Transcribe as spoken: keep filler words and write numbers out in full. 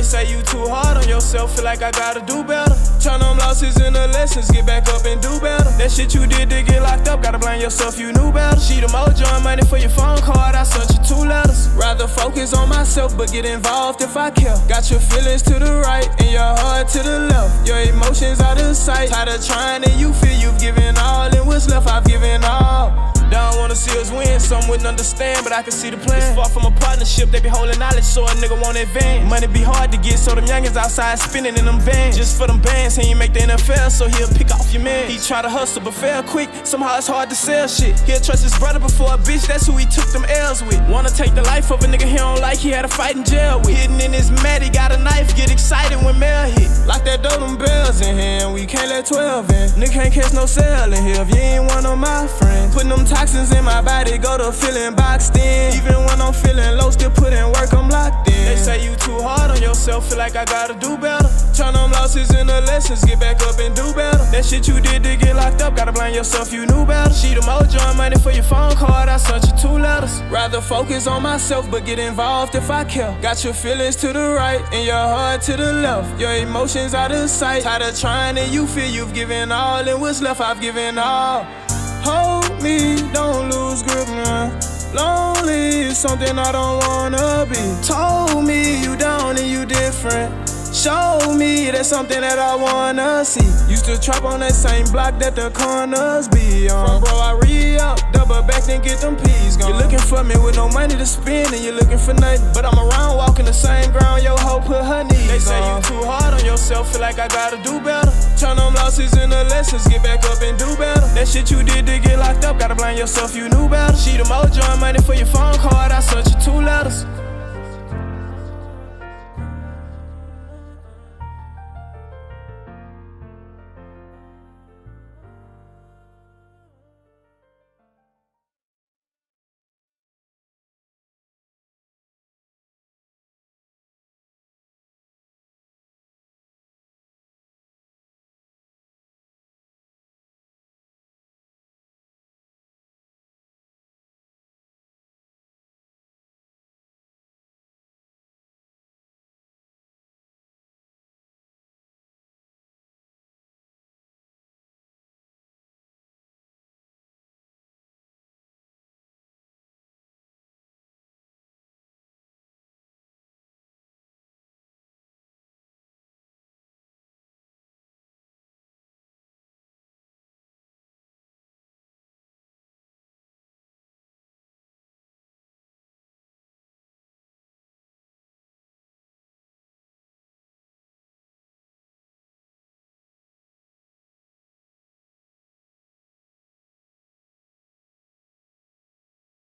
They say you too hard on yourself, feel like I gotta do better. Turn them losses into lessons, get back up and do better. That shit you did to get locked up, gotta blame yourself, you knew better. She the mojo and money for your phone card, I sent you two letters. Rather focus on myself, but get involved if I care. Got your feelings to the right and your heart to the left. Your emotions out of sight, tired of trying and you feel you've given all, and what's left I've given all. Don't wanna see us win, some wouldn't understand, but I can see the plan. It's far from a partnership, they be holding knowledge, so a nigga won't advance. Money be hard to get, so them youngins outside spinning in them vans. Just for them bands, he ain't make the N F L, so he'll pick off your man. He try to hustle, but fail quick, somehow it's hard to sell shit. He'll trust his brother before a bitch, that's who he took them L's with. Wanna take the life of a nigga he don't like, he had a fight in jail with. Hidden in his mat, he got a knife, get excited when mail hit. Lock that door, them bells in here, and we can't let twelve in. Nigga can't catch no sale in here if you ain't one of my friends. Putting them toxins in my body, go to feeling boxed in. Even when I'm feeling low, still put in work, I'm locked in. They say you too hard on yourself, feel like I gotta do better. Turn them losses into lessons, get back up and do better. That shit you did to get locked up, gotta blame yourself, you knew better. She the mojo and money for your phone card, I sent you two letters. Rather focus on myself, but get involved if I care. Got your feelings to the right and your heart to the left. Your emotions out of sight, tired of trying and you feel you've given all, and what's left I've given all. Hold me, don't lose grip now. Lonely is something I don't wanna be. Told me you down and you different. Show me that's something that I wanna see. Used to trap on that same block that the corners be on. From bro, I re-up, double back, then get them peas gone. You're looking for me with no money to spend, and you're looking for nothing. But I'm around walking the same ground, your hoe put her knees on. They say you too hard on yourself, feel like I gotta do better. Turn them losses into lessons, get back up and do better. That shit you did to get locked up, gotta blame yourself, you knew better. She the mojo and money for your phone card, I sent you two letters.